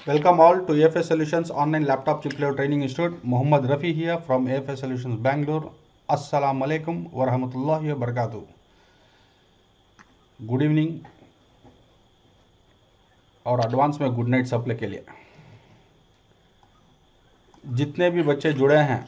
Welcome all to AFS Solutions Online Laptop Chip Level Training Institute. Muhammad Rafi here from AFS Solutions Bangalore. Assalamu alaikum wa rahmatullahi wa barakatuh. Good evening और advance में good night सप्ले के लिए जितने भी बच्चे जुड़े हैं,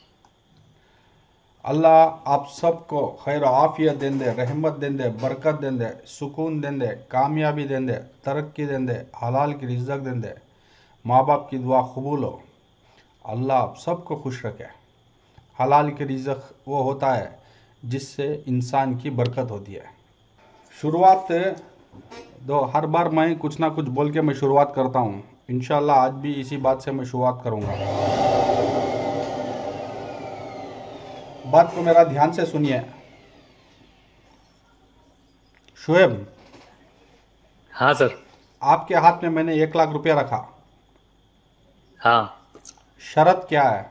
अल्लाह आप सबको खैर आफियत दें दे, रहमत दें दे, बरकत दें दे, सुकून दें दे, कामयाबी दें दे, तरक्की दें दे, हलाल की रिज़्क़ दें दे, माँ बाप की दुआ कबूल हो। अल्लाह आप सबको खुश रखे। हलाल की रिज़्क़ वो होता है जिससे इंसान की बरकत होती है। शुरुआत दो हर बार मैं कुछ ना कुछ बोल के मैं शुरुआत करता हूँ। इंशाल्लाह आज भी इसी बात से मैं शुरुआत करूँगा। बात को मेरा ध्यान से सुनिए। शुएब, हाँ सर। आपके हाथ में मैंने 1 लाख रुपया रखा, हाँ। शर्त क्या है?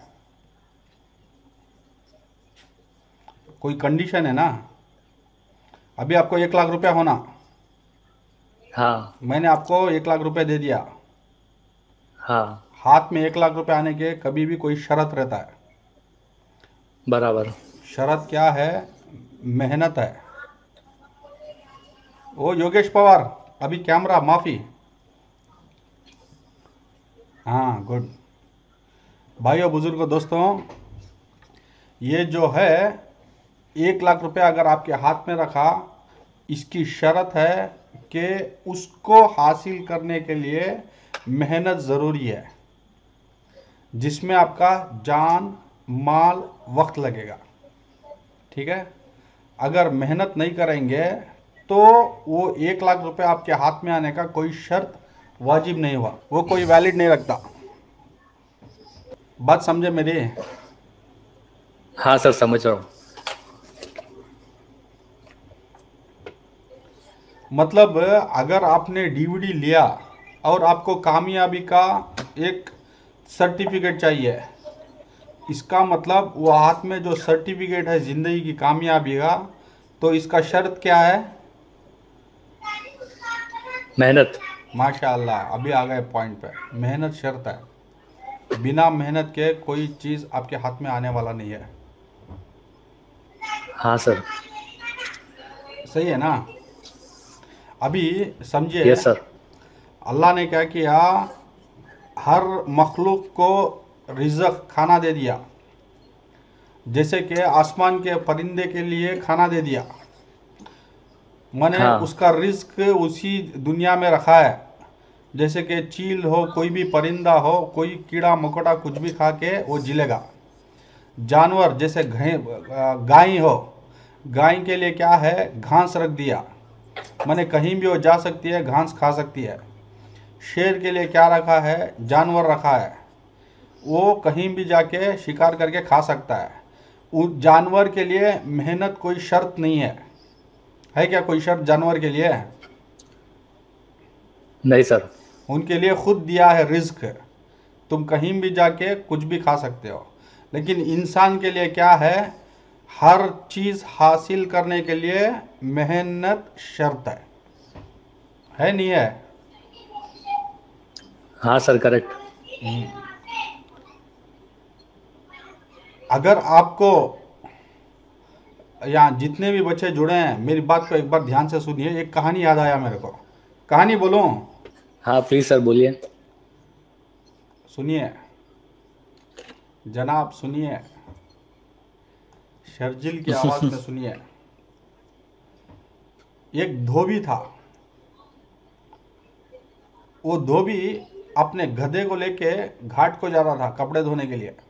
कोई कंडीशन है ना? अभी आपको 1 लाख रुपया होना, हाँ। मैंने आपको 1 लाख रुपया दे दिया। हाँ। हाथ में 1 लाख रुपया आने के कभी भी कोई शर्त रहता है। बराबर। शर्त क्या है? मेहनत है। ओ योगेश पवार, अभी कैमरा माफी। हाँ गुड। भाइयों बुजुर्गों दोस्तों, ये जो है 1 लाख रुपया अगर आपके हाथ में रखा, इसकी शर्त है कि उसको हासिल करने के लिए मेहनत ज़रूरी है, जिसमें आपका जान माल वक्त लगेगा। ठीक है? अगर मेहनत नहीं करेंगे तो वो 1 लाख रुपए आपके हाथ में आने का कोई शर्त वाजिब नहीं हुआ, वो कोई वैलिड नहीं रखता। बात समझे मेरी? हाँ सर, समझ रहा हूँ। मतलब अगर आपने डीवीडी लिया और आपको कामयाबी का एक सर्टिफिकेट चाहिए, इसका मतलब वो हाथ में जो सर्टिफिकेट है ज़िंदगी की कामयाबी का, तो इसका शर्त क्या है? मेहनत। माशाअल्लाह, अभी आ गए पॉइंट पे। मेहनत शर्त है। बिना मेहनत के कोई चीज़ आपके हाथ में आने वाला नहीं है। हाँ सर। सही है ना? अभी समझिए, यस सर। अल्लाह ने क्या किया, हर मखलूक को रिज़्क़ खाना दे दिया। जैसे कि आसमान के परिंदे के लिए खाना दे दिया, मैंने हाँ। उसका रिस्क उसी दुनिया में रखा है। जैसे कि चील हो, कोई भी परिंदा हो, कोई कीड़ा मकोड़ा कुछ भी खा के वो जिलेगा। जानवर जैसे गाय हो, गाय के लिए क्या है, घास रख दिया, मैंने कहीं भी वो जा सकती है, घास खा सकती है। शेर के लिए क्या रखा है, जानवर रखा है, वो कहीं भी जाके शिकार करके खा सकता है। उस जानवर के लिए मेहनत कोई शर्त नहीं है क्या कोई शर्त जानवर के लिए? नहीं सर। उनके लिए खुद दिया है रिस्क, तुम कहीं भी जाके कुछ भी खा सकते हो। लेकिन इंसान के लिए क्या है, हर चीज़ हासिल करने के लिए मेहनत शर्त है नहीं है? हाँ सर, करेक्ट। अगर आपको, यहाँ जितने भी बच्चे जुड़े हैं, मेरी बात को एक बार ध्यान से सुनिए। एक कहानी याद आया मेरे को। कहानी बोलूं? हाँ प्लीज सर, बोलिए। सुनिए जनाब, सुनिए, शर्जिल की आवाज़ में सुनिए। एक धोबी था। वो धोबी अपने गधे को लेके घाट को जा रहा था कपड़े धोने के लिए।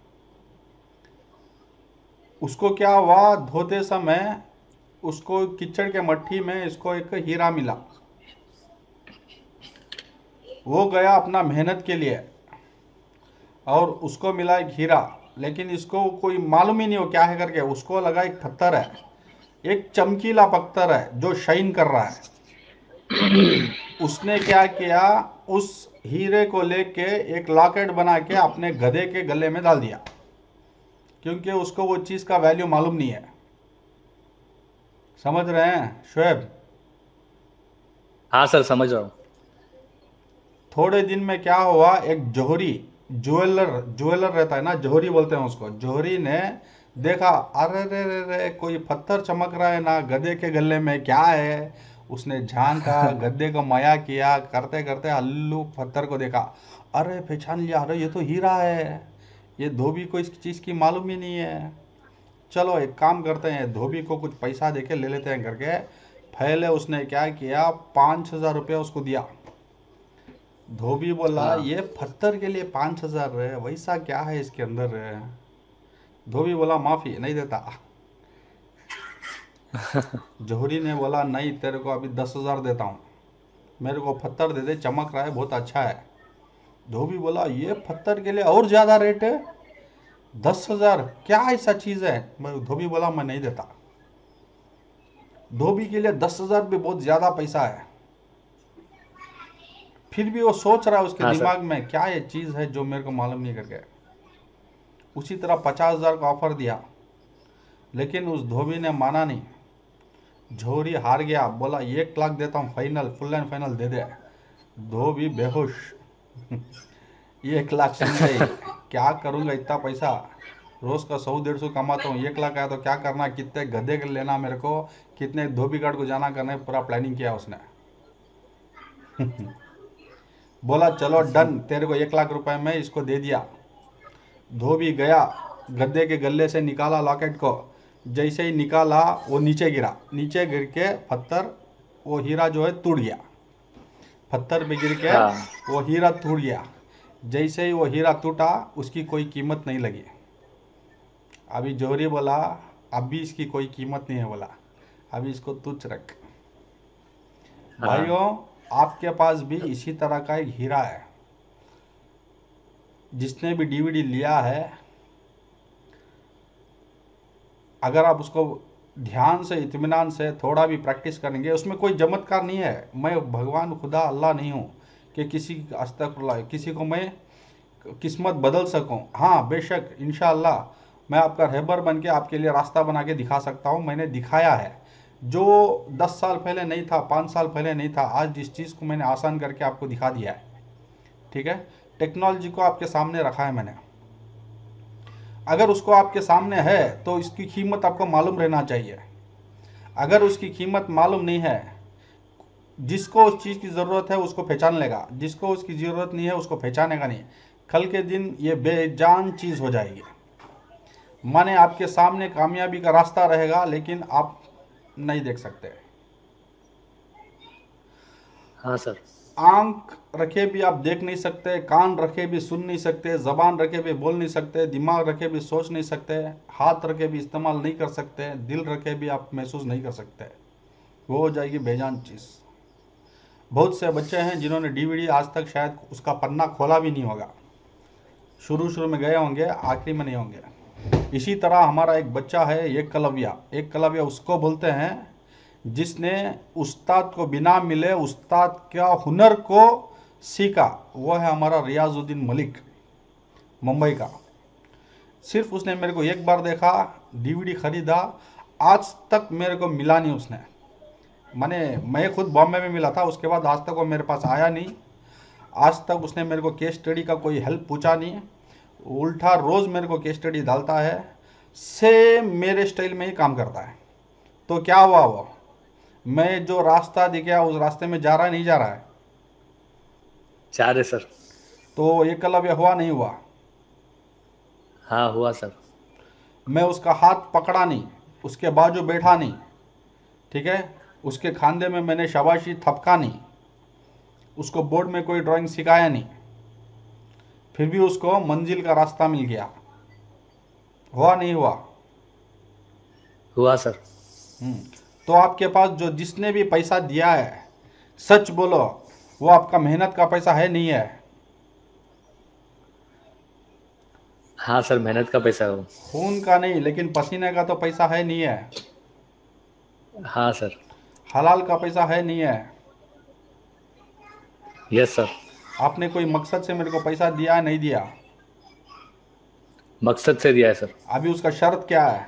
उसको क्या हुआ, धोते समय उसको कीचड़ के मट्टी में इसको एक हीरा मिला। वो गया अपना मेहनत के लिए और उसको मिला एक हीरा, लेकिन इसको कोई मालूम ही नहीं हो क्या है करके। उसको लगा एक पत्थर है, एक चमकीला पत्थर है जो शाइन कर रहा है। उसने क्या किया, उस हीरे को लेके एक लॉकेट बना के अपने गधे के गले में डाल दिया, क्योंकि उसको वो चीज़ का वैल्यू मालूम नहीं है। समझ रहे हैं शुएब? हाँ सर, समझ रहा हूँ। थोड़े दिन में क्या हुआ, एक जोहरी ज्वेलर ज्वेलर रहता है ना, जोहरी बोलते हैं उसको, जोहरी ने देखा, अरे रे रे रे कोई पत्थर चमक रहा है ना गधे के गले में, क्या है। उसने झांका, गद्दे को माया किया, करते करते हल्लू पत्थर को देखा, अरे पहचान लिया, अरे ये तो हीरा है। ये धोबी को इस चीज़ की मालूम ही नहीं है। चलो एक काम करते हैं, धोबी को कुछ पैसा देके ले लेते हैं करके पहले उसने क्या किया, 5,000 रुपया उसको दिया। धोबी बोला हाँ ये पत्थर के लिए 5,000 है, वैसा क्या है इसके अंदर है। धोबी बोला माफी नहीं देता। जोहरी ने बोला नहीं, तेरे को अभी 10,000 देता हूँ, मेरे को पत्थर दे दे, चमक रहा है, बहुत अच्छा है। धोबी बोला ये पत्थर के लिए और ज्यादा रेट है, 10,000, क्या ऐसा चीज है। धोबी बोला मैं नहीं देता। धोबी के लिए 10,000 भी बहुत ज्यादा पैसा है। फिर भी वो सोच रहा है उसके हाँ सर। दिमाग में, क्या ये चीज है जो मेरे को मालूम नहीं करके। उसी तरह 50,000 का ऑफर दिया, लेकिन उस धोबी ने माना नहीं। झोरी हार गया, बोला 1 लाख देता हूँ फाइनल, फुल एंड फाइनल दे दे। धोबी बेहोश। 1 लाख सुन गई, क्या करूंगा इतना पैसा, रोज का 100-150 कमाता हूँ, 1 लाख आया तो क्या करना, कितने गधे के लेना मेरे को, कितने धोबी घाट को जाना करना है, पूरा प्लानिंग किया उसने। बोला चलो डन, तेरे को 1 लाख रुपए में इसको दे दिया। धोबी गया, गद्दे के गले से निकाला लॉकेट को, जैसे ही निकाला वो नीचे गिरा, नीचे गिर के पत्थर, वो हीरा जो है टूट गया। पत्थर पे गिर के हाँ वो हीरा टूट गया। जैसे ही वो हीरा टूटा, उसकी कोई कीमत नहीं लगी। अभी जोहरी बोला अभी इसकी कोई कीमत नहीं है, बोला अभी इसको तुच्छ रख। हाँ भाइयों, आपके पास भी इसी तरह का एक हीरा है। जिसने भी डीवीडी लिया है, अगर आप उसको ध्यान से, इत्मीनान से थोड़ा भी प्रैक्टिस करेंगे, उसमें कोई चमत्कार नहीं है। मैं भगवान खुदा अल्लाह नहीं हूँ कि किसी अस्तगफुरुल्लाह, किसी को मैं किस्मत बदल सकूं। हाँ बेशक इंशाअल्लाह मैं आपका रहबर बन के आपके लिए रास्ता बना के दिखा सकता हूँ। मैंने दिखाया है, जो 10 साल पहले नहीं था, 5 साल पहले नहीं था, आज जिस चीज़ को मैंने आसान करके आपको दिखा दिया है। ठीक है, टेक्नोलॉजी को आपके सामने रखा है मैंने। अगर उसको आपके सामने है तो इसकी कीमत आपको मालूम रहना चाहिए। अगर उसकी कीमत मालूम नहीं है, जिसको उस चीज़ की ज़रूरत है उसको पहचान लेगा, जिसको उसकी ज़रूरत नहीं है उसको पहचानेगा नहीं। कल के दिन ये बेजान चीज़ हो जाएगी। माने आपके सामने कामयाबी का रास्ता रहेगा, लेकिन आप नहीं देख सकते। हाँ सर। आंख रखे भी आप देख नहीं सकते, कान रखे भी सुन नहीं सकते, जबान रखे भी बोल नहीं सकते, दिमाग रखे भी सोच नहीं सकते, हाथ रखे भी इस्तेमाल नहीं कर सकते, दिल रखे भी आप महसूस नहीं कर सकते। वो हो जाएगी बेजान चीज़। बहुत से बच्चे हैं जिन्होंने डीवीडी आज तक शायद उसका पन्ना खोला भी नहीं होगा। शुरू शुरू में गए होंगे, आखिरी में नहीं होंगे। इसी तरह हमारा एक बच्चा है, एक कलव्या। एक कलव्या उसको बोलते हैं जिसने उस्ताद को बिना मिले उस्ताद का हुनर को सीखा। वो है हमारा रियाजुद्दीन मलिक, मुंबई का। सिर्फ उसने मेरे को एक बार देखा, डीवीडी खरीदा, आज तक मेरे को मिला नहीं उसने। मैं खुद बॉम्बे में मिला था, उसके बाद आज तक वो मेरे पास आया नहीं। आज तक उसने मेरे को केस स्टडी का कोई हेल्प पूछा नहीं, उल्टा रोज़ मेरे को केस स्टडी डालता है, सेम मेरे स्टाइल में ही काम करता है। तो क्या हुआ, वो मैं जो रास्ता दिखाया उस रास्ते में जा रहा है नहीं जा रहा है? चार है सर। तो ये एकलव्य हुआ नहीं हुआ? हाँ हुआ सर। मैं उसका हाथ पकड़ा नहीं, उसके बाजू बैठा नहीं, ठीक है, उसके खांधे में मैंने शाबाशी थपका नहीं, उसको बोर्ड में कोई ड्राइंग सिखाया नहीं, फिर भी उसको मंजिल का रास्ता मिल गया। हुआ नहीं हुआ? हुआ सर। तो आपके पास जो जिसने भी पैसा दिया है, सच बोलो, वो आपका मेहनत का पैसा है नहीं है? हाँ सर, मेहनत का पैसा है वो। खून का नहीं, लेकिन पसीने का तो पैसा है नहीं है? हाँ सर। हलाल का पैसा है नहीं है? Yes sir. आपने कोई मकसद से मेरे को पैसा दिया है नहीं दिया? मकसद से दिया है सर। अभी उसका शर्त क्या है?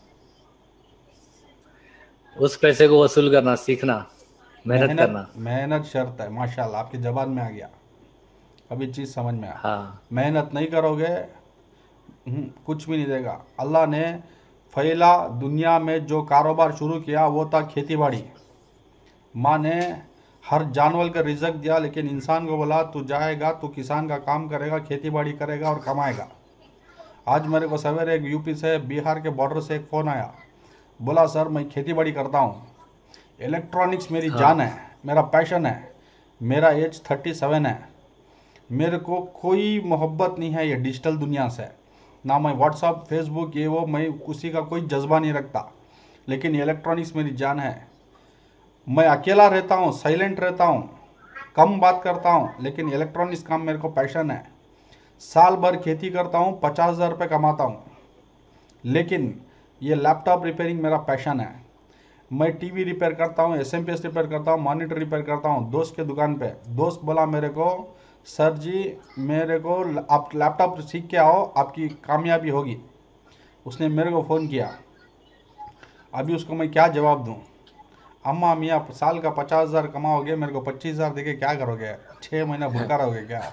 उस पैसे को वसूल करना सीखना, मेहनत करना। मेहनत शर्त है। माशाल्लाह, आपकी जबान में आ गया। अभी चीज़ समझ में आ। हाँ मेहनत नहीं करोगे कुछ भी नहीं देगा। अल्लाह ने पहला दुनिया में जो कारोबार शुरू किया वो था खेती बाड़ी। माँ ने हर जानवर का रिजक दिया, लेकिन इंसान को बोला तू जाएगा, तू किसान का काम करेगा, खेती बाड़ी करेगा और कमाएगा। आज मेरे को सवेरे एक यूपी से, बिहार के बॉर्डर से एक फ़ोन आया, बोला सर मैं खेती बाड़ी करता हूँ, इलेक्ट्रॉनिक्स मेरी जान हाँ है, मेरा पैशन है, मेरा एज 37 है, मेरे को कोई मोहब्बत नहीं है ये डिजिटल दुनिया से, ना मैं व्हाट्सअप फेसबुक ये वो, मैं किसी का कोई जज्बा नहीं रखता, लेकिन इलेक्ट्रॉनिक्स मेरी जान है। मैं अकेला रहता हूँ, साइलेंट रहता हूँ, कम बात करता हूँ, लेकिन इलेक्ट्रॉनिक्स काम मेरे को पैशन है। साल भर खेती करता हूँ, 50,000 रुपये कमाता हूँ, लेकिन ये लैपटॉप रिपेयरिंग मेरा पैशन है। मैं टीवी रिपेयर करता हूँ, एसएमपीएस रिपेयर करता हूँ, मॉनिटर रिपेयर करता हूँ। दोस्त के दुकान पे दोस्त बोला मेरे को, सर जी मेरे को आप लैपटॉप सीख के आओ, आपकी कामयाबी होगी। उसने मेरे को फ़ोन किया, अभी उसको मैं क्या जवाब दूँ? अम्मा मियाँ साल का 50,000 कमाओगे, मेरे को 25,000 देके क्या करोगे? 6 महीना भूखा रहोगे क्या?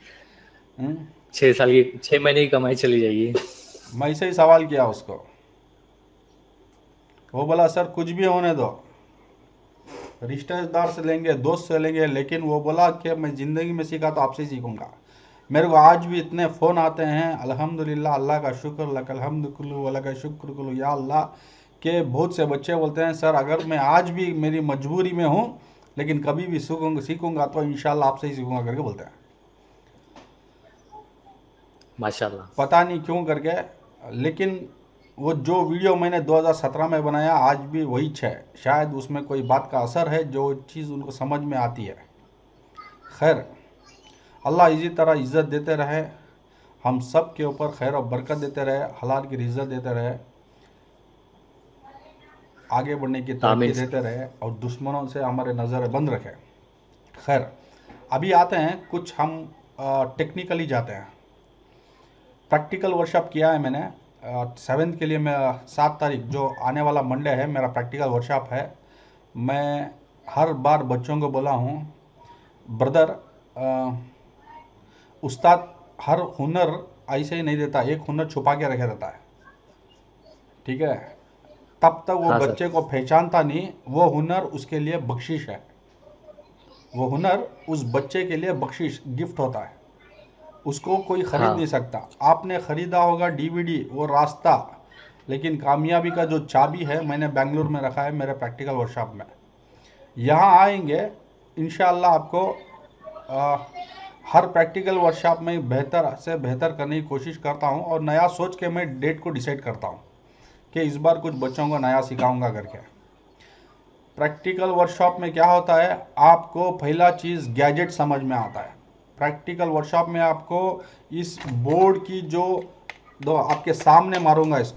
6 महीने की कमाई चली जाएगी। मैं ऐसे ही सवाल किया उसको। वो बोला सर कुछ भी होने दो, रिश्तेदार से लेंगे, दोस्त से लेंगे, लेकिन वो बोला कि मैं ज़िंदगी में सीखा तो आपसे ही सीखूंगा। मेरे को आज भी इतने फ़ोन आते हैं, अल्हम्दुलिल्लाह, अल्लाह का शुक्र, लकल हम्द कुल्लु व लका शुक्र कुल्लु या अल्लाह, के बहुत से बच्चे बोलते हैं सर अगर मैं आज भी मेरी मजबूरी में हूँ, लेकिन कभी भी सीखूंगा तो इंशाल्लाह आपसे ही सीखूंगा करके बोलते हैं। माशाल्लाह। पता नहीं क्यों करके, लेकिन वो जो वीडियो मैंने 2017 में बनाया आज भी वही है। शायद उसमें कोई बात का असर है, जो चीज़ उनको समझ में आती है। खैर, अल्लाह इसी तरह इज़्ज़त देते रहे, हम सब के ऊपर खैर और बरकत देते रहे, हलाल की इज़्ज़त देते रहे, आगे बढ़ने की तरक्की आमीन। देते रहे, और दुश्मनों से हमारे नज़र बंद रखे। खैर, अभी आते हैं कुछ हम टेक्निकली जाते हैं। प्रैक्टिकल वर्कशॉप किया है मैंने 7th के लिए। मैं 7 तारीख जो आने वाला मंडे है मेरा प्रैक्टिकल वर्कशॉप है। मैं हर बार बच्चों को बोला हूँ, ब्रदर उस्ताद हर हुनर ऐसे ही नहीं देता, एक हुनर छुपा के रखे रहता है, ठीक है? तब तक वो हाँ सर। बच्चे को पहचानता नहीं, वो हुनर उसके लिए बख्शिश है, वो हुनर उस बच्चे के लिए बख्शिश गिफ्ट होता है, उसको कोई खरीद नहीं हाँ सकता। आपने ख़रीदा होगा डीवीडी, वो रास्ता, लेकिन कामयाबी का जो चाबी है मैंने बेंगलुरु में रखा है मेरे प्रैक्टिकल वर्कशॉप में। यहाँ आएंगे इंशाअल्लाह, आपको हर प्रैक्टिकल वर्कशॉप में बेहतर से बेहतर करने की कोशिश करता हूँ, और नया सोच के मैं डेट को डिसाइड करता हूँ कि इस बार कुछ बच्चों को नया सिखाऊंगा करके। प्रैक्टिकल वर्कशॉप में क्या होता है, आपको पहला चीज़ गैजेट समझ में आता है। प्रैक्टिकल वर्कशॉप में आपको इस बोर्ड की जो दो आपके सामने मारूंगा इसको,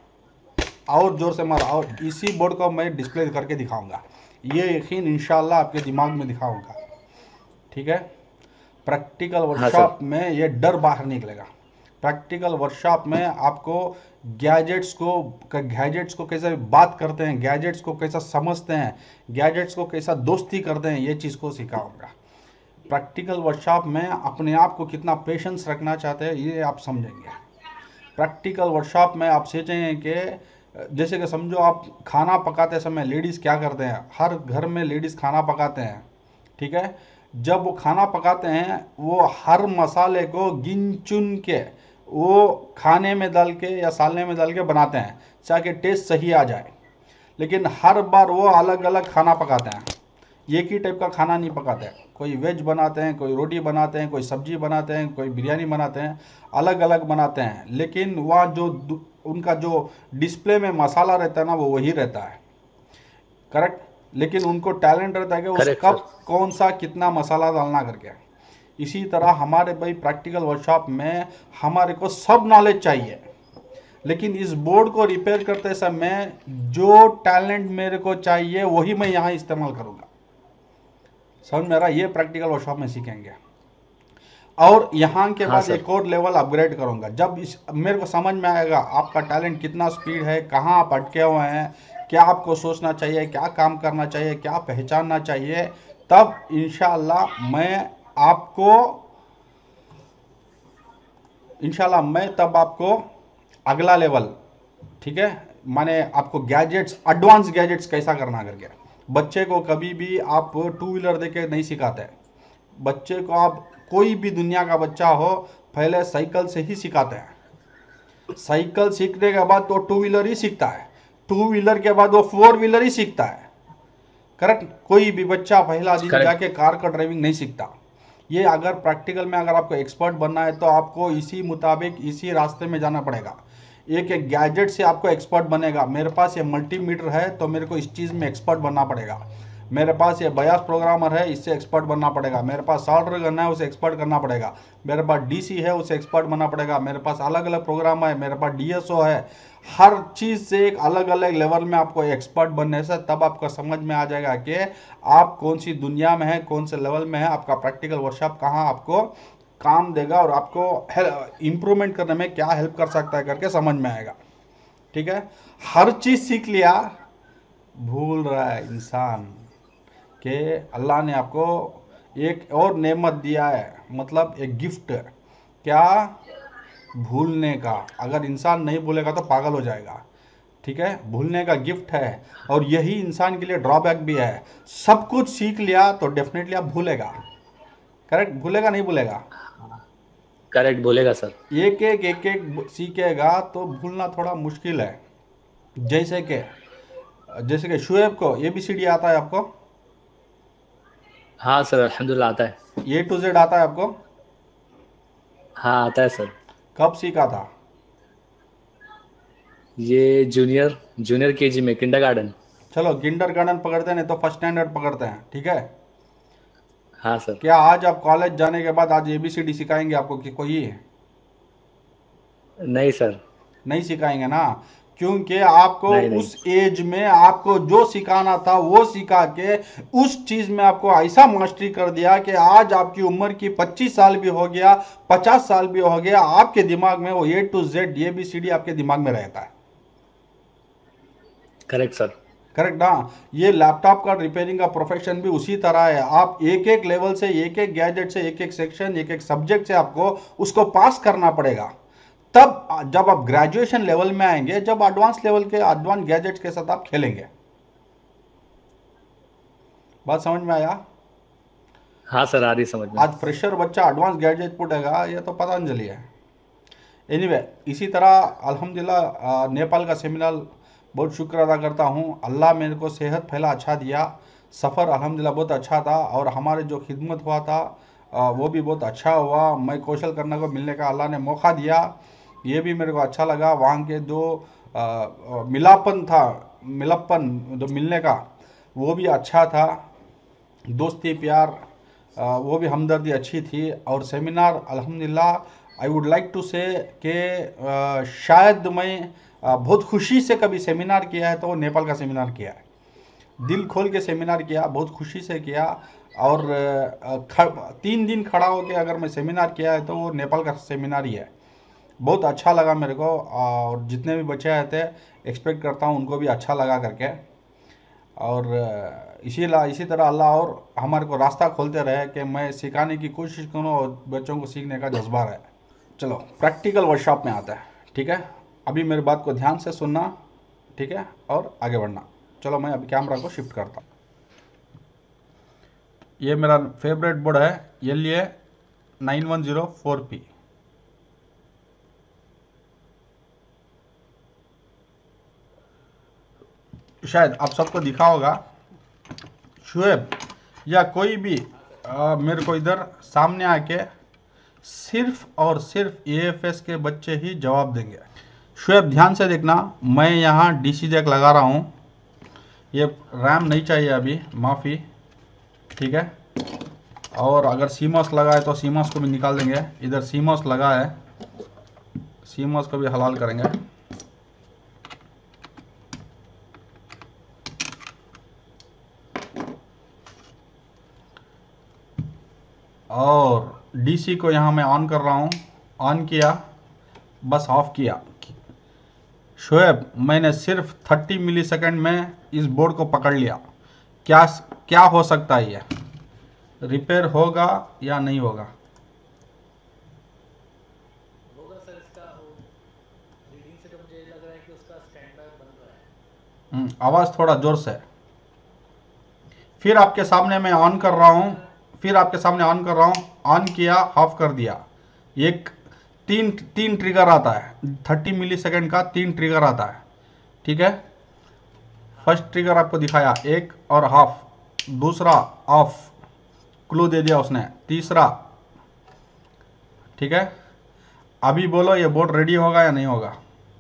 और ज़ोर से मारा, और इसी बोर्ड को मैं डिस्प्ले करके दिखाऊंगा, ये यकीन इंशाल्लाह आपके दिमाग में दिखाऊंगा, ठीक है? प्रैक्टिकल हाँ वर्कशॉप सर। में ये डर बाहर निकलेगा। प्रैक्टिकल वर्कशॉप में आपको गैजेट्स को कैसे बात करते हैं, गैजेट्स को कैसा समझते हैं, गैजेट्स को कैसा दोस्ती करते हैं, ये चीज़ को सिखाऊंगा। प्रैक्टिकल वर्कशॉप में अपने आप को कितना पेशेंस रखना चाहते हैं ये आप समझेंगे। प्रैक्टिकल वर्कशॉप में आप सोचेंगे कि जैसे कि समझो आप खाना पकाते समय लेडीज़ क्या करते हैं, हर घर में लेडीज़ खाना पकाते हैं, ठीक है? जब वो खाना पकाते हैं वो हर मसाले को गिन चुन के वो खाने में डाल के या सालने में डाल के बनाते हैं ताकि टेस्ट सही आ जाए, लेकिन हर बार वो अलग अलग खाना पकाते हैं, एक ही टाइप का खाना नहीं पकाते हैं। कोई वेज बनाते हैं, कोई रोटी बनाते हैं, कोई सब्जी बनाते हैं, कोई बिरयानी बनाते हैं, अलग अलग बनाते हैं, लेकिन वह जो उनका जो डिस्प्ले में मसाला रहता है ना वो वही रहता है, करेक्ट? लेकिन उनको टैलेंट रहता है कि उस करेक्ट कब सर। कौन सा कितना मसाला डालना करके। इसी तरह हमारे भाई प्रैक्टिकल वर्कशॉप में हमारे को सब नॉलेज चाहिए, लेकिन इस बोर्ड को रिपेयर करते समय जो टैलेंट मेरे को चाहिए वही मैं यहाँ इस्तेमाल करूँगा। समझ मेरा, ये प्रैक्टिकल वर्कशॉप में सीखेंगे। और यहाँ के हाँ बाद सर। एक और लेवल अपग्रेड करूँगा, जब इस मेरे को समझ में आएगा आपका टैलेंट कितना स्पीड है, कहाँ आप अटके हुए हैं, क्या आपको सोचना चाहिए, क्या काम करना चाहिए, क्या पहचानना चाहिए, तब इंशाअल्लाह मैं आपको इंशाल्लाह मैं तब आपको अगला लेवल, ठीक है, माने आपको गैजेट्स, एडवांस गैजेट्स कैसा करना करके। बच्चे को कभी भी आप टू व्हीलर देके नहीं सिखाते। बच्चे को आप, कोई भी दुनिया का बच्चा हो, पहले साइकिल से ही सिखाते हैं। साइकिल सीखने के बाद तो टू व्हीलर ही सीखता है, टू व्हीलर के बाद वो फोर व्हीलर ही सीखता है। करेक्ट। कोई भी बच्चा पहला दिन करेक्ट। जाके कार का ड्राइविंग नहीं सीखता। ये अगर प्रैक्टिकल में अगर आपको एक्सपर्ट बनना है तो आपको इसी मुताबिक इसी रास्ते में जाना पड़ेगा। एक एक गैजेट से आपको एक्सपर्ट बनेगा। मेरे पास ये मल्टीमीटर है तो मेरे को इस चीज़ में एक्सपर्ट बनना पड़ेगा। मेरे पास ये बयास प्रोग्रामर है, इससे एक्सपर्ट बनना पड़ेगा। मेरे पास सॉल्डर करना है, उसे एक्सपर्ट करना पड़ेगा। मेरे पास डीसी है, उसे एक्सपर्ट बनना पड़ेगा। मेरे पास अलग अलग प्रोग्राम है, मेरे पास डीएसओ है। हर चीज़ से एक अलग अलग लेवल में आपको एक्सपर्ट बनने से तब आपको समझ में आ जाएगा कि आप कौन सी दुनिया में है, कौन से लेवल में है। आपका प्रैक्टिकल वर्कशॉप कहाँ आपको काम देगा और आपको इम्प्रूवमेंट करने में क्या हेल्प कर सकता है करके समझ में आएगा। ठीक है। हर चीज़ सीख लिया, भूल रहा है इंसान कि अल्लाह ने आपको एक और नेमत दिया है, मतलब एक गिफ्ट। क्या? भूलने का। अगर इंसान नहीं भूलेगा तो पागल हो जाएगा। ठीक है। भूलने का गिफ्ट है और यही इंसान के लिए ड्रॉबैक भी है। सब कुछ सीख लिया तो डेफिनेटली आप भूलेगा। करेक्ट। भूलेगा नहीं भूलेगा? करेक्ट बोलेगा सर। एक एक सीखेगा तो भूलना थोड़ा मुश्किल है। जैसे कि शुएब को ABCD आता है आपको? हाँ सर, अल्हम्दुलिल्लाह आता है। A to Z आता है आपको? हाँ आता है सर। कब सीखा था? ये जूनियर जूनियर केजी में, किंडरगार्टन। चलो किंडर गार्डन पकड़ते हैं, नहीं तो फर्स्ट स्टैंडर्ड पकड़ते हैं। ठीक है। हाँ सर। क्या आज आप कॉलेज जाने के बाद आज ABCD सिखाएंगे आपको कि कोई? नहीं सर। नहीं सिखाएंगे ना, क्योंकि आपको नहीं नहीं। उस एज में आपको जो सिखाना था वो सिखा के उस चीज में आपको ऐसा मास्टरी कर दिया कि आज आपकी उम्र की 25 साल भी हो गया, 50 साल भी हो गया, आपके दिमाग में वो A to Z ABCD आपके दिमाग में रहता है। Correct sir. करेक्ट ना। ये लैपटॉप का रिपेयरिंग का प्रोफेशन भी उसी तरह है। आप एक एक लेवल से, एक एक गैजेट से, एक एक सेक्शन, एक एक सब्जेक्ट से आपको उसको पास करना पड़ेगा। तब जब आप ग्रेजुएशन लेवल में आएंगे, जब एडवांस लेवल के एडवांस गैजेट्स के साथ आप खेलेंगे। बात समझ में आया? हाँ सर, आ रही समझ में। आज फ्रेशर बच्चा एडवांस गैजेट पुटेगा, ये तो पतंजलि है। एनीवे, इसी तरह अल्हम्दुलिल्लाह नेपाल का सेमिनार बहुत शुक्र अदा करता हूँ। अल्लाह मेरे को सेहत पहला अच्छा दिया। सफ़र अल्हम्दुलिल्लाह बहुत अच्छा था और हमारे जो खिदमत हुआ था वो भी बहुत अच्छा हुआ। मैं कौशल करने को मिलने का अल्लाह ने मौका दिया, ये भी मेरे को अच्छा लगा। वहाँ के जो मिलापन था, मिलपन जो मिलने का, वो भी अच्छा था। दोस्ती प्यार, वो भी हमदर्दी अच्छी थी। और सेमिनार अल्हम्दुलिल्लाह आई वुड लाइक टू से कि शायद मैं बहुत खुशी से कभी सेमिनार किया है तो वो नेपाल का सेमिनार किया है। दिल खोल के सेमिनार किया, बहुत खुशी से किया। और 3 दिन खड़ा होकर अगर मैं सेमिनार किया है तो वो नेपाल का सेमिनार ही है। बहुत अच्छा लगा मेरे को और जितने भी बच्चे आए थे एक्सपेक्ट करता हूँ उनको भी अच्छा लगा करके। और इसी तरह अल्लाह और हमारे को रास्ता खोलते रहे कि मैं सिखाने की कोशिश करूँ और बच्चों को सीखने का जज्बा रहे। चलो प्रैक्टिकल वर्कशॉप में आता है। ठीक है। अभी मेरी बात को ध्यान से सुनना, ठीक है, और आगे बढ़ना। चलो मैं अभी कैमरा को शिफ्ट करता हूँ। ये मेरा फेवरेट बोर्ड है, LA 9104P। शायद आप सबको दिखा होगा। शुएब या कोई भी मेरे को इधर सामने आके सिर्फ और सिर्फ AFS के बच्चे ही जवाब देंगे। शुएब ध्यान से देखना, मैं यहाँ DC जैक लगा रहा हूँ। ये रैम नहीं चाहिए अभी, माफ़ी। ठीक है। और अगर CMOS लगा है तो CMOS को भी निकाल देंगे। इधर CMOS लगा है, CMOS को भी हलाल करेंगे। और DC को यहाँ मैं ऑन कर रहा हूँ। ऑन किया, बस ऑफ किया। शोएब मैंने सिर्फ 30 मिलीसेकंड में इस बोर्ड को पकड़ लिया। क्या क्या हो सकता है? ये रिपेयर होगा या नहीं होगा? सर इसका रीडिंग से तो मुझे लग रहा है कि उसका स्टैंड बाय बन रहा है। आवाज़ थोड़ा जोर से। फिर आपके सामने मैं ऑन कर रहा हूँ, ऑन किया, ऑफ कर दिया। एक तीन ट्रिगर आता है, 30 मिली सेकेंड का 3 ट्रिगर आता है, ठीक है। फर्स्ट ट्रिगर आपको दिखाया, एक और हाफ, दूसरा ऑफ, क्लू दे दिया उसने, तीसरा, ठीक है। अभी बोलो ये बोर्ड रेडी होगा या नहीं होगा?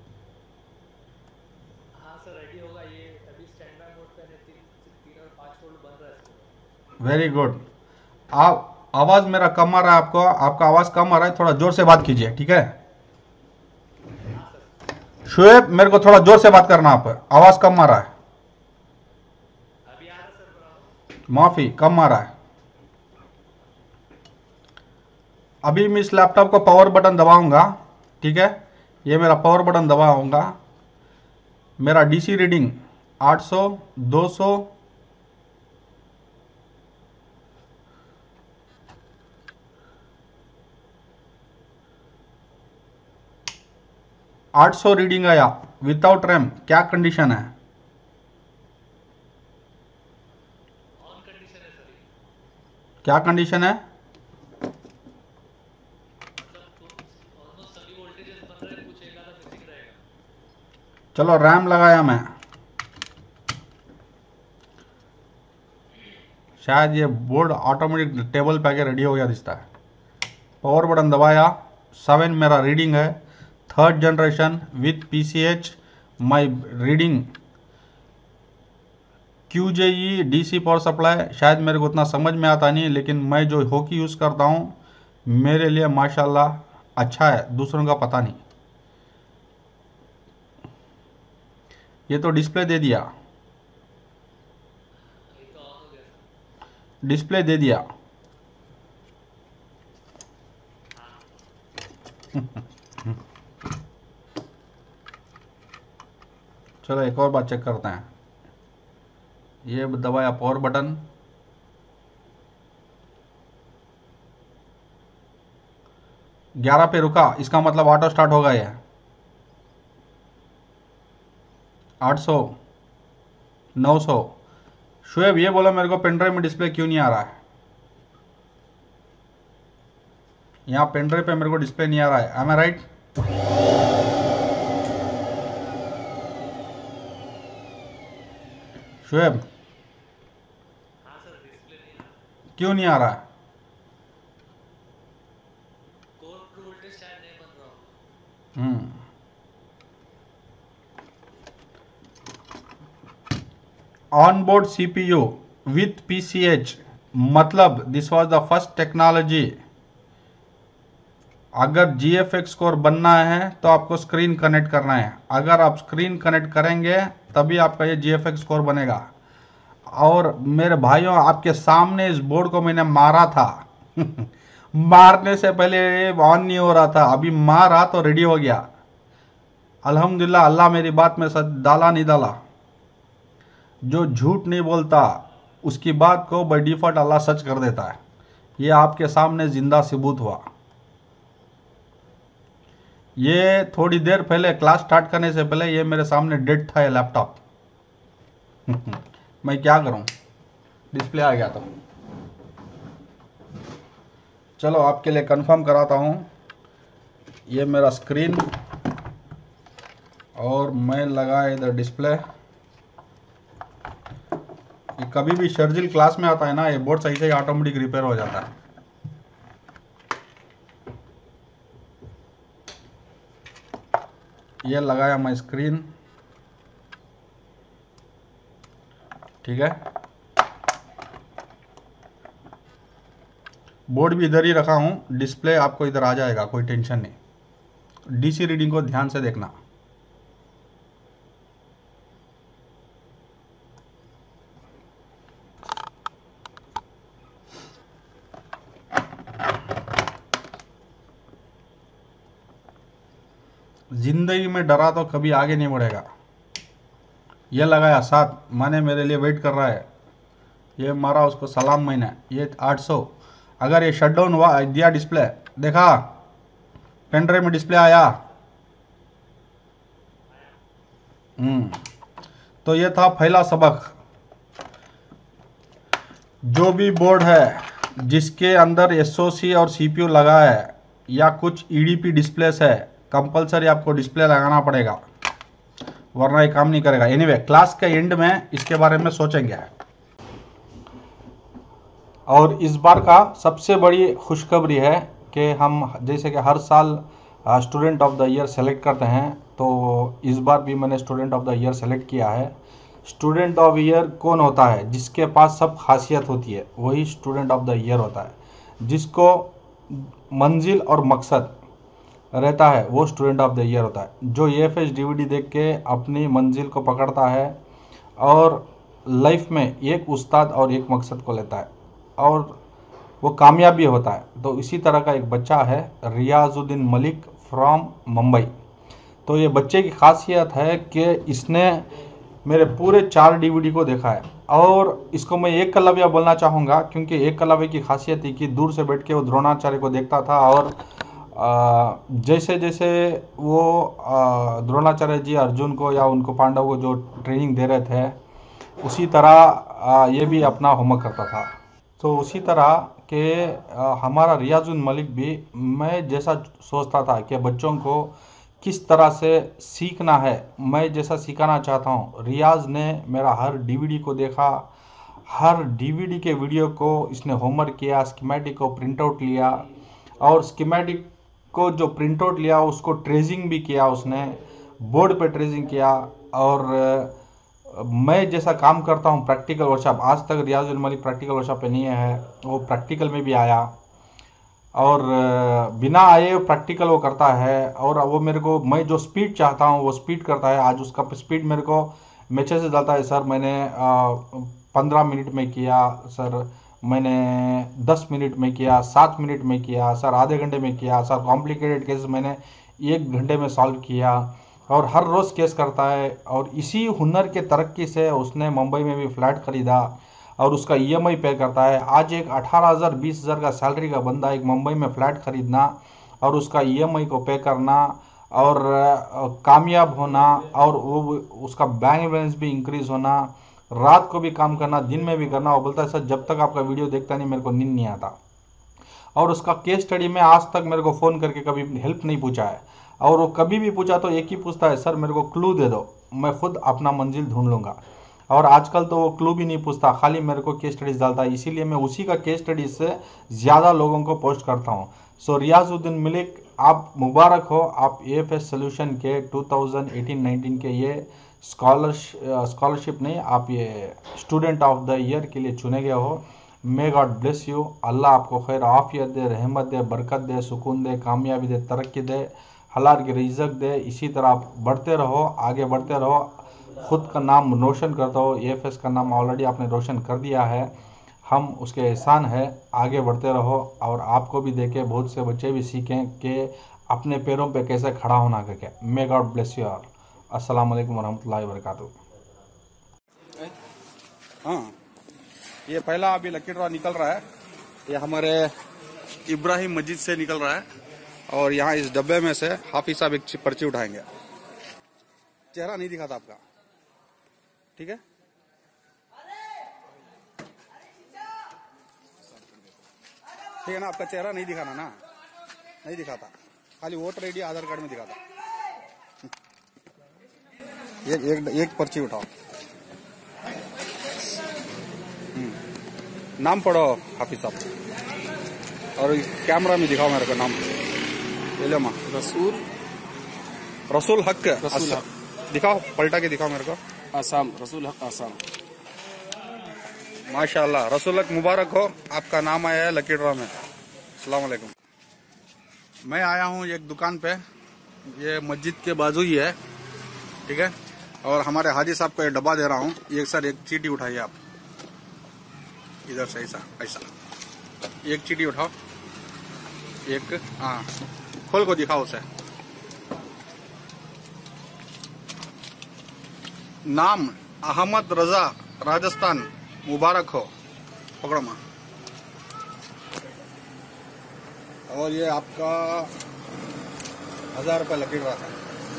हाँ सर रेडी होगा। ये अभी स्टैंड बाय मोड पे है, 3 और 5 वोल्ट बन रहा है इसमें। Very good. आप आवाज़ मेरा कम आ रहा है, आपका आवाज़ कम आ रहा है, थोड़ा जोर से बात कीजिए, ठीक है। हाँ सर। शुएब मेरे को थोड़ा जोर से बात करना, आप आवाज़ कम आ रहा है। अभी आ रहा है सर बराबर? माफ़ी, कम आ रहा है। अभी मैं इस लैपटॉप को पावर बटन दबाऊंगा, ठीक है। ये मेरा पावर बटन दबाऊंगा। मेरा डीसी रीडिंग 800, 200, 800 रीडिंग आया विदाउट रैम। क्या कंडीशन है? ऑन कंडीशन है सर ये। क्या कंडीशन है? मतलब तो ऑलमोस्ट सभी वोल्टेजेस बन रहे हैं, कुछ एक आधा मिसिंग रहेगा। चलो रैम लगाया मैं, शायद ये बोर्ड ऑटोमेटिक टेबल पे आके रेडी हो गया दिखता है। पावर बटन दबाया, 7 मेरा रीडिंग है, 3rd generation with PCH। My reading QJE DC power supply. शायद मेरे को उतना समझ में आता नहीं, लेकिन मैं जो होकी यूज़ करता हूँ मेरे लिए माशाल्लाह अच्छा है, दूसरों का पता नहीं। ये तो डिस्प्ले दे दिया, ये तो ऑन हो गया सर। डिस्प्ले दे दिया। चलो एक और बात चेक करते हैं। ये दबाया पावर बटन, ग्यारह पे रुका, इसका मतलब ऑटो स्टार्ट होगा ये। 800, 900। शुएब ये बोलो मेरे को पेनड्राइव में डिस्प्ले क्यों नहीं आ रहा है? यहाँ पेनड्राइव पे मेरे को डिस्प्ले नहीं आ रहा है, एम आई राइट? शुएब हाँ सर डिस्प्ले नहीं आ रहा। क्यों नहीं आ रहा है? कोर वोल्टेज शायद नहीं बन रहा होगा। On board CPU with PCH, मतलब this was the first technology. अगर GFX कोर बनना है तो आपको स्क्रीन कनेक्ट करना है। अगर आप स्क्रीन कनेक्ट करेंगे तभी आपका ये GFX कोर बनेगा। और मेरे भाइयों, आपके सामने इस बोर्ड को मैंने मारा था मारने से पहले ये ऑन नहीं हो रहा था, अभी मारा तो रेडी हो गया। अल्हम्दुलिल्लाह, अल्लाह मेरी बात में सच डाला नहीं डाला। जो झूठ नहीं बोलता उसकी बात को बाय डिफॉल्ट अल्लाह सच कर देता है। ये आपके सामने जिंदा सबूत हुआ। ये थोड़ी देर पहले, क्लास स्टार्ट करने से पहले, ये मेरे सामने डेड था ये लैपटॉप मैं क्या करूं, डिस्प्ले आ गया तो। चलो आपके लिए कंफर्म कराता हूं, ये मेरा स्क्रीन और मैं लगा इधर डिस्प्ले। ये कभी भी शर्जिल क्लास में आता है ना, ये बोर्ड सही से ऑटोमेटिक रिपेयर हो जाता है। ये लगाया मैं स्क्रीन, ठीक है। बोर्ड भी इधर ही रखा हूं, डिस्प्ले आपको इधर आ जाएगा, कोई टेंशन नहीं। डीसी रीडिंग को ध्यान से देखना। जिंदगी में डरा तो कभी आगे नहीं बढ़ेगा। ये लगाया 7, माने मेरे लिए वेट कर रहा है। ये मारा उसको सलाम मैंने, ये 800। अगर ये शटडाउन हुआ दिया डिस्प्ले, देखा पेन ड्राइव में डिस्प्ले आया। तो ये था पहला सबक। जो भी बोर्ड है जिसके अंदर एसओसी और सीपीयू लगा है या कुछ ईडीपी डिस्प्लेस है, कंपलसरी आपको डिस्प्ले लगाना पड़ेगा, वरना ये काम नहीं करेगा। एनीवे, क्लास के एंड में इसके बारे में सोचेंगे। और इस बार का सबसे बड़ी खुशखबरी है कि हम जैसे कि हर साल student of the year select करते हैं, तो इस बार भी मैंने student of the year select किया है। स्टूडेंट ऑफ ईयर कौन होता है? जिसके पास सब खासियत होती है वही स्टूडेंट ऑफ द ईयर होता है। जिसको मंजिल और मकसद रहता है वो स्टूडेंट ऑफ द ईयर होता है। जो एएफएस डीवीडी देख के अपनी मंजिल को पकड़ता है और लाइफ में एक उस्ताद और एक मकसद को लेता है और वो कामयाब भी होता है। तो इसी तरह का एक बच्चा है रियाजुद्दीन मलिक फ्रॉम मुंबई। तो ये बच्चे की खासियत है कि इसने मेरे पूरे 4 डीवीडी को देखा है। और इसको मैं एक कलव्य बोलना चाहूँगा, क्योंकि एक कलव्य की खासियत थी कि दूर से बैठ के वो द्रोणाचार्य को देखता था और जैसे जैसे वो द्रोणाचार्य जी अर्जुन को या उनको पांडव को जो ट्रेनिंग दे रहे थे, उसी तरह ये भी अपना होमवर्क करता था। तो उसी तरह के हमारा रियाजुद्दीन मलिक भी मैं जैसा सोचता था कि बच्चों को किस तरह से सीखना है, मैं जैसा सिखाना चाहता हूँ। रियाज ने मेरा हर डीवीडी को देखा, हर डीवीडी के वीडियो को इसने होमवर्क किया, स्कीमेटिक को प्रिंट आउट लिया और स्कीमेटिक को जो प्रिंट आउट लिया उसको ट्रेसिंग भी किया, उसने बोर्ड पे ट्रेसिंग किया। और मैं जैसा काम करता हूँ प्रैक्टिकल वर्कशॉप, आज तक रियाजुद्दीन मलिक प्रैक्टिकल वर्कशॉप पे नहीं है, वो प्रैक्टिकल में भी आया और बिना आए प्रैक्टिकल वो करता है। और वो मेरे को, मैं जो स्पीड चाहता हूँ वो स्पीड करता है। आज उसका स्पीड मेरे को मैसेज डालता है, सर मैंने 15 मिनट में किया, सर मैंने 10 मिनट में किया, 7 मिनट में किया, सर आधे घंटे में किया, सर कॉम्प्लिकेटेड केस मैंने 1 घंटे में सॉल्व किया। और हर रोज़ केस करता है। और इसी हुनर के तरक्की से उसने मुंबई में भी फ्लैट ख़रीदा और उसका ईएमआई पे करता है। आज एक 18,000 20,000 का सैलरी का बंदा एक मुंबई में फ्लैट खरीदना और उसका ईएमआई को पे करना और कामयाब होना और वो उसका बैंक बैलेंस भी इंक्रीज होना, रात को भी काम करना, दिन में भी करना। वो बोलता है सर जब तक आपका वीडियो देखता नहीं मेरे को नींद नहीं आता। और उसका केस स्टडी में आज तक मेरे को फ़ोन करके कभी हेल्प नहीं पूछा है। और वो कभी भी पूछा तो एक ही पूछता है, सर मेरे को क्लू दे दो, मैं खुद अपना मंजिल ढूंढ लूँगा। और आजकल तो वो क्लू भी नहीं पूछता, खाली मेरे को केस स्टडीज़ डालता है। इसीलिए मैं उसी का केस स्टडीज से ज़्यादा लोगों को पोस्ट करता हूँ। सो रियाजुद्दीन मलिक, आप मुबारक हो, आप एएफएस सॉल्यूशन के 2018-19 के ये स्कॉलरशिप नहीं, आप ये स्टूडेंट ऑफ द ईयर के लिए चुने गए हो। May God bless you. Allah आपको खैर आफियत दे, रहमत दे, बरकत दे, सुकून दे, कामयाबी दे, तरक्की दे, हलाल की रिज़्क़ दे। इसी तरह आप बढ़ते रहो, आगे बढ़ते रहो, खुद का नाम रोशन करते हो। एएफएस का नाम ऑलरेडी आपने रोशन कर दिया है, हम उसके एहसान है। आगे बढ़ते रहो और आपको भी देखे बहुत से बच्चे भी सीखें कि अपने पैरों पे कैसे खड़ा होना करके। May God bless you all. अस्सलाम वालेकुम वरहमतुल्लाहि वबरकातुहू। हाँ, ये पहला अभी लकी ड्रॉ निकल रहा है, ये हमारे इब्राहिम मस्जिद से निकल रहा है। और यहाँ इस डब्बे में से हाफिज साहब एक पर्ची उठाएंगे। चेहरा नहीं दिखाता आपका, ठीक है? ठीक है ना, आपका चेहरा नहीं दिखाना ना, नहीं दिखाता, खाली वोटर आईडी आधार कार्ड में दिखाता। एक पर्ची उठाओ, नाम पढ़ो हाफिज साहब और कैमरा में दिखाओ मेरे को नाम। रसूल हक दिखाओ, पलटा के दिखाओ मेरे को। आसाम, रसूल हक आसाम। माशाल्लाह, रसूल हक मुबारक हो, आपका नाम आया है लकी ड्रॉ में। अस्सलाम वालेकुम। मैं आया हूँ एक दुकान पे, ये मस्जिद के बाजू ही है, ठीक है? और हमारे हाजी साहब को ये डब्बा दे रहा हूँ। एक सर एक चीटी उठाइए आप, इधर से ऐसा ऐसा एक चीटी उठाओ, एक, हाँ खोल को दिखाओ उसे। नाम अहमद रजा, राजस्थान, मुबारक हो, पकड़ो माँ। और ये आपका 1000 रुपये लकी ड्रा था।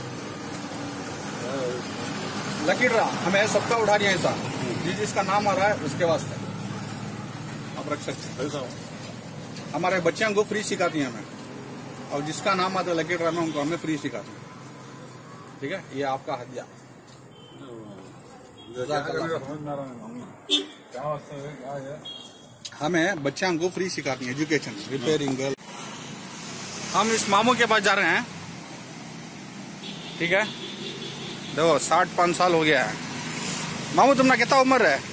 लकी ड्रा हमें सबका उठा दिया ऐसा, जिसका नाम आ रहा है उसके वास्ते आप रख सकते हैं। हमारे बच्चों को फ्री सिखाती हैं हमें, और जिसका नाम आता है लकी ड्रा में उनको हमें फ्री सिखाते हैं। ठीक है, ये आपका हदिया। हमें बच्चों को फ्री सिखाती है एजुकेशन, रिपेयरिंग। हम इस मामू के पास जा रहे हैं। ठीक है, देखो 65 साल हो गया है। मामू तुम्हारा कितना उम्र है?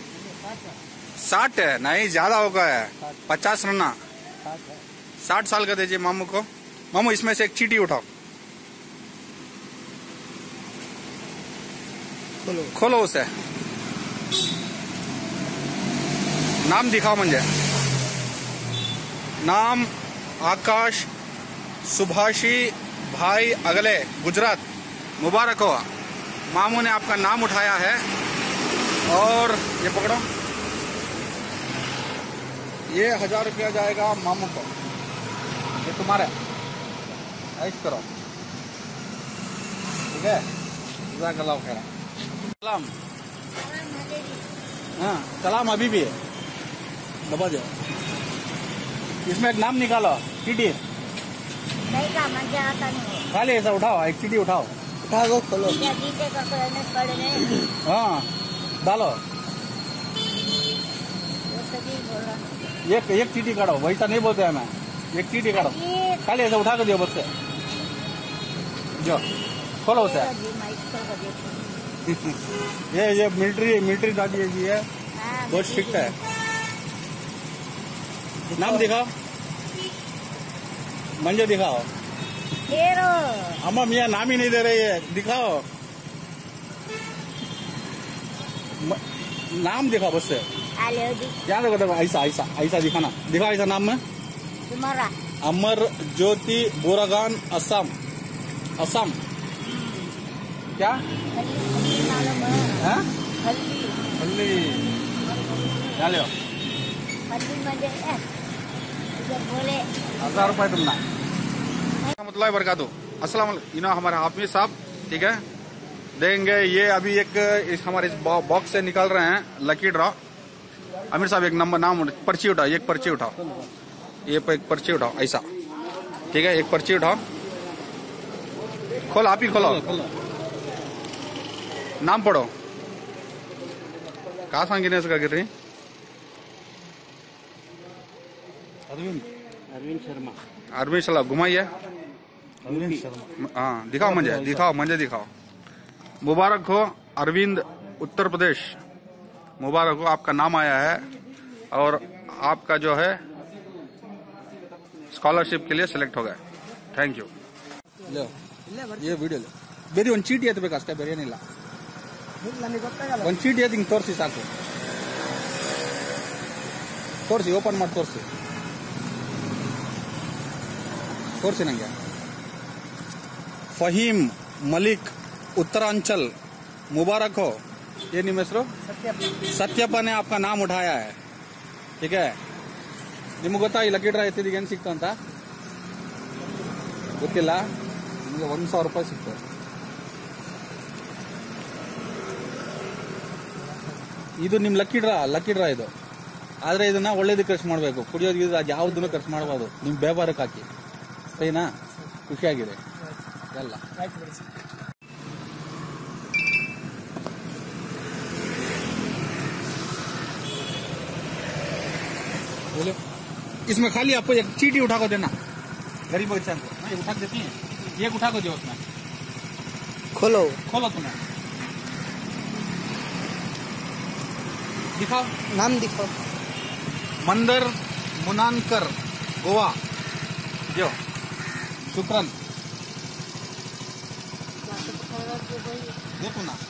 60 है? नहीं, ज्यादा हो गया है, 50 रहना। 60 साल का दीजिए मामू को। मामू इसमें से एक चीटी उठाओ, खोलो उसे। नाम दिखाओ मुझे। नाम आकाश सुभाषी भाई अगले, गुजरात। मुबारक हो, मामू ने आपका नाम उठाया है। और ये पकड़ो, ये 1000 रुपया जाएगा मामू को, ये तुम्हारे। ऐश करो, ठीक है। जज़ाकल्लाह खैर। सलाम। हाँ सलाम। अभी भी है, दबा दो। इसमें एक नाम निकालो, चीटी। नहीं का मुझे आता नहीं। खाली ऐसा उठाओ, एक चीटी उठाओ, उठा दो, खोलो। हाँ डालो, एक चीटी काटो। वैसा नहीं बोलते हमें, एक चीटी काटो। खाली ऐसा उठा कर दियो बस से, जो खोलो उसे। ये मिलिट्री दादी जी है, बहुत स्ट्रिक्ट है। नाम दिखाओ, मंजे दिखाओ। अम्मा मियाँ नाम ही नहीं दे रही है, दिखाओ नाम दिखाओ बस से। क्या देखो, ऐसा ऐसा ऐसा दिखाना, दिखाओ ऐसा नाम में। तुम्हारा अमर ज्योति बोरागान, असम। असम क्या? हल्दी डालो। 1000 रुपये तुमना। मतलब बरकातू। अस्सलाम वालेकुम। हमारे हाफिज साहब, ठीक है, देंगे। ये अभी एक हमारे इस बॉक्स से निकाल रहे हैं लकी ड्रॉ। आमिर साहब एक नंबर नाम पर्ची उठाओ, एक पर्ची उठाओ, ये एक पर्ची उठाओ ऐसा। ठीक है, एक पर्ची उठाओ, खोलो, आप ही खोलो। नाम पढ़ो, कहाँ सांगिने का गिर रही? अरविंद शर्मा। अरविंद शर्मा घुमाइए। अरविंद शर्मा। हाँ दिखाओ मुझे दिखाओ। मुबारक हो अरविंद, उत्तर प्रदेश। मुबारक हो, आपका नाम आया है और आपका जो है स्कॉलरशिप के लिए सिलेक्ट हो गया। Thank you. लो ये वीडियो लो, ಬೇರೆ ಒಂದು ಚೀಟಿ ಎತ್ತಬೇಕು ಅಷ್ಟೇ, ಬೇರೆ ಏನಿಲ್ಲ। ಒಂದು ಚೀಟಿ ಎತ್ತಿ ಹಿಂಗೆ ತೋರಿಸಿ ಸಾಕು, ತೋರಿಸಿ, ಓಪನ್ ಮಾಡಿ ತೋರಿಸಿ, ತೋರಿಸಿ ನನಗೆ। ಫಹೀಮ್ ಮಲಿಕ್, उत्तरांचल। मुबारक हो। ये निम ಹೆಸರು ಸತ್ಯಪ್ಪ ने आपका नाम उठाया है। ठीक है, ನಿಮಗೆ ಗೊತ್ತಾ ಈ ಲಕ್ಕಿ ಡ್ರಾ ಎತ್ತಿದಿಗೆ ಏನು ಸಿಕ್ತು ಅಂತ? ಗೊತ್ತಿಲ್ಲ ನಿಮಗೆ? 1000 ರೂಪಾಯಿ ಸಿಕ್ತು। ಇದು ನಿಮ್ ಲಕ್ಕಿ ಡ್ರಾ ಇದು। ಆದ್ರೆ ಇದನ್ನ ಒಳ್ಳೇದಕ್ಕೆ ಖರ್ಚು ಮಾಡಬೇಕು, ಕುಡಿಯೋದು ಅದು ಯಾವುದನ್ನು ಖರ್ಚು ಮಾಡಬಾರ್ದು, ನಿಮ್ ವ್ಯಾಪಾರಕ್ಕೆ ಹಾಕಿ, ಸರಿನಾ? ಖುಷಿಯಾಗಿದೆ ಎಲ್ಲ। बोले इसमें खाली आपको एक चीटी उठा को देना, गरीब बच्चा को। ये उठा देती है, एक उठा को दो, उसमें खोलो तुम्हें। दिखाओ, नाम दिखाओ। मंदर मुनानकर, गोवा। जो शुक्रन देखो ना,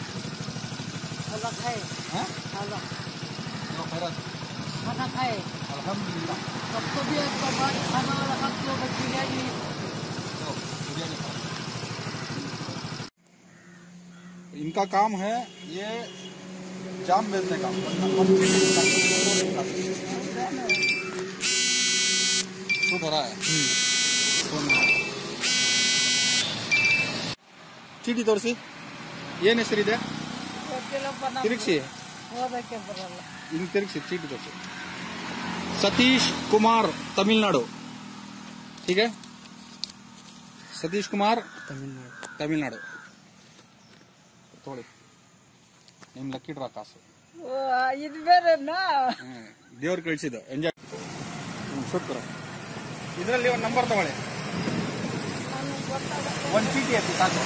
खाना खाए अल्हम्दुलिल्लाह। सबको भी खाना वाला खाते हो, बिरयानी। इनका काम है ये जाम बेचने का। शूट हो रहा है। ಚೀಟಿ ತೋರಿಸಿ. ಏನ್ ಹೆಸರಿದೆ? ತಿರುಗಿಸಿ, ಹಿಂಗ್ ತಿರುಗಿಸಿ, ಚೀಟಿ ತೋರಿಸಿ. सतीश कुमार तमिलनाडु. ठीक है, सतीश कुमार तमिलनाडु. ತೋಳಿ ನಿಮ್ ಲಕ್ಕಿ ಡ್ರಾ ಕಾಸು. ಇದು ಬೇರೆ ದೇವ್ರು ಕಳಿಸಿದ್ದು. ಎಂಜಾಯ್ ಶೂಟ್ ಕರೋ. ಇದರಲ್ಲಿ ಒಂದು ನಂಬರ್ ತಗೊಳ್ಳಿ, ಒಂದು ಚೀಟಿ ಎತ್ತಿ ಸಾಕು.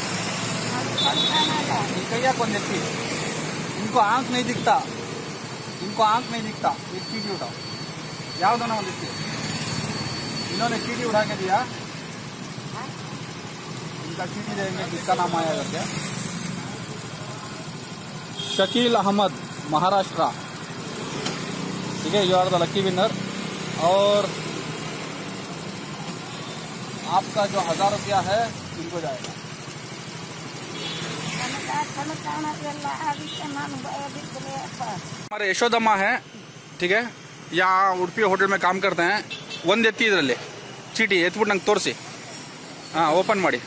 कहिया कौन देखती, इनको आंख नहीं दिखता, इनको आंख नहीं दिखता. एक चीटी उठाओ, याद होना देखिए. इन्होंने चीटी उठा के दिया, इनका चीटी देंगे किसका नाम आया करके. शकील अहमद, महाराष्ट्र. ठीक है, you are the lucky winner. और आपका जो 1000 रुपया है इनको जाएगा. हमारे यशोदम्मा है, ठीक है, यहाँ उड़पी होटल में काम करते हैं. ಒಂದು ಎತ್ತಿ ಇದರಲ್ಲಿ ಚೀಟಿ ಎತ್ಬಿಟ್ಟು ನಂಗೆ ತೋರಿಸಿ. ಹಾಂ, ಓಪನ್ ಮಾಡಿ.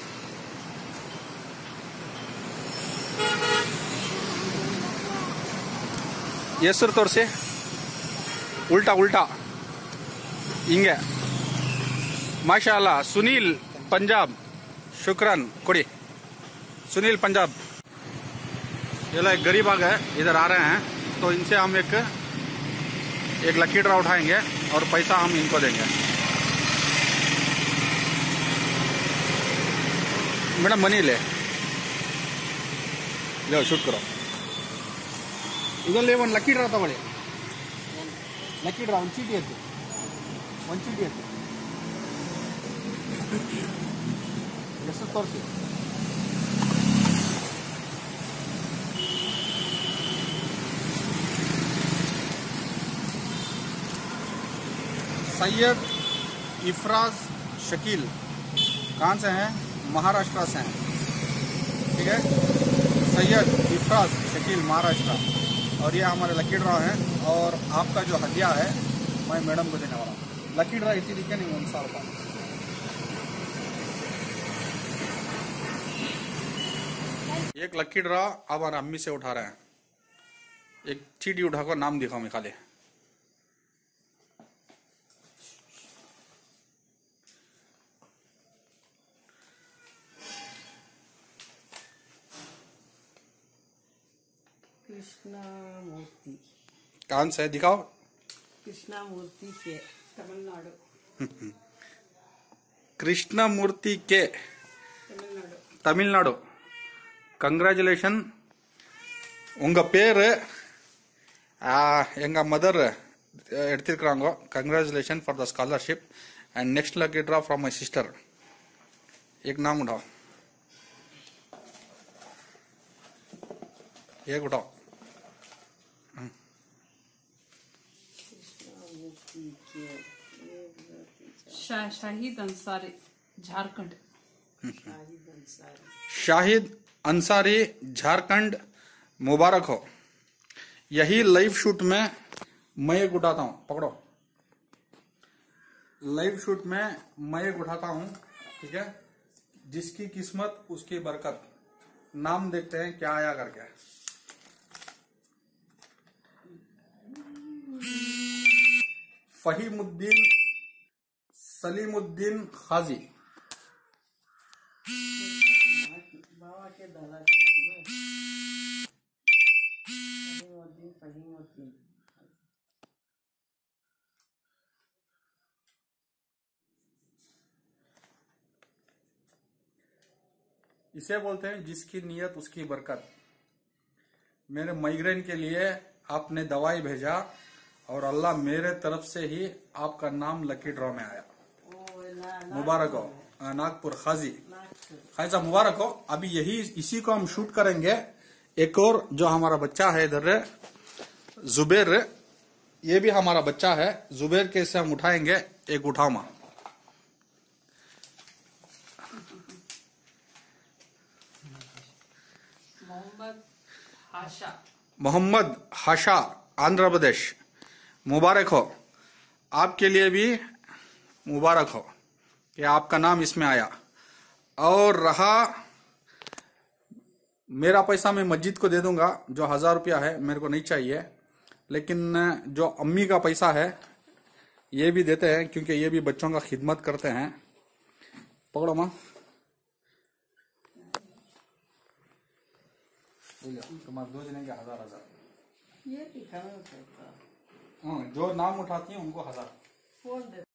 ಹೆಸರು ತೋರಿಸಿ. ಉಲ್ಟಾ ಉಲ್ಟಾ ಹಿಂಗೆ. माशा अल्लाह. सुनील पंजाब, शुक्रन. कोड़ी सुनील पंजाब. ये एक गरीब आ गए, इधर आ रहे हैं, तो इनसे हम एक लकी ड्रा उठाएंगे और पैसा हम इनको देंगे. मैडम मनी ले शूट करो. ಇದರಲ್ಲಿ ಒಂದು ಲಕ್ಕಿ ಡ್ರಾ ತಗೊಳ್ಳಿ. ಲಕ್ಕಿ ಡ್ರಾ ಒಂದು ಚೀಟಿ ಎತ್ತು, ಒಂದು ಚೀಟಿ ಎತ್ತು. ಹೆಸರು ತೋರಿಸಿ. सैयद इफराज शकील. कहाँ से हैं? महाराष्ट्र से हैं. ठीक है, सैयद इफराज शकील, महाराष्ट्र. और ये हमारे लकी ड्रा हैं. और आपका जो हदिया है मैं मैडम को देने वाला हूँ. लकी ड्रा इसी दिखे नहीं 100 रुपये. एक लकी ड्रा अब हमारे अम्मी से उठा रहे हैं. एक चीटी उठाकर नाम दिखाओ मैं खाली. कृष्णा मूर्ति. कौन से दिखाओ? कृष्णा मूर्ति के, तमिलनाडु. कृष्ण मूर्ति के, तमिलनाडु. कंग्रेचुलेशन. उंगा पेर एंगा मदर एड्तिरुक्रांगो. Congratulation for the scholarship. And next lucky draw from my sister. एक नाम उठाओ, एक उठाओ. शाहिद अंसारी, झारखंड. शाहिद अंसारी, झारखंड. मुबारक हो. यही लाइव शूट में मैं एक उठाता हूं. पकड़ो, लाइव शूट में मैं एक उठाता हूं. ठीक है, जिसकी किस्मत उसकी बरकत. नाम देखते हैं क्या आया करके. फहीमुद्दीन सलीमुद्दीन खाजी. बाबा के दादा फहीमुद्दीन. इसे बोलते हैं जिसकी नीयत उसकी बरकत. मेरे माइग्रेन के लिए आपने दवाई भेजा और अल्लाह मेरे तरफ से ही आपका नाम लकी ड्रॉ में आया. मुबारक हो. नागपुर खाजी साहब मुबारक हो. अभी यही इसी को हम शूट करेंगे. एक और जो हमारा बच्चा है इधर जुबेर, ये भी हमारा बच्चा है. जुबेर के से हम उठाएंगे. एक उठाओ मां. मोहम्मद हाशा, आंध्र प्रदेश. मुबारक हो. आपके लिए भी मुबारक हो कि आपका नाम इसमें आया. और रहा मेरा पैसा मैं मस्जिद को दे दूंगा, जो 1000 रुपया है मेरे को नहीं चाहिए, लेकिन जो अम्मी का पैसा है ये भी देते हैं, क्योंकि ये भी बच्चों का खिदमत करते हैं। पकड़ो माँ, तुम्हारे 2 जने के 1000। ये दिखाना पड़ता। जो नाम उठाती है उनको 1000। कौन दे